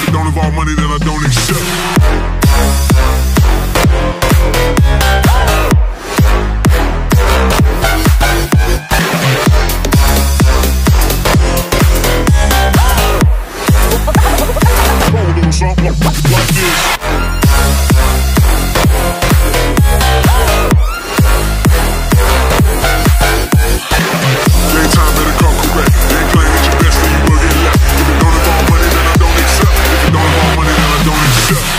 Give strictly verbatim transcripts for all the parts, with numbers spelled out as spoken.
it don't involve money, then I don't accept. Something like this. Daytime better come correct. They ain't playing at your best, then you will get left. If it don't involve money, then I don't accept. If it don't involve money, then I don't accept.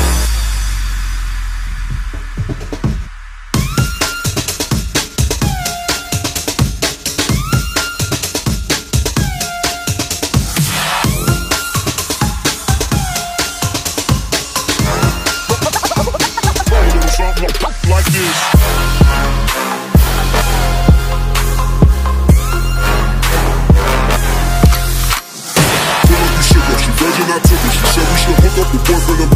Like this. Feel like you sugar, she virgin, I took her. She said we should hook up with boyfriend and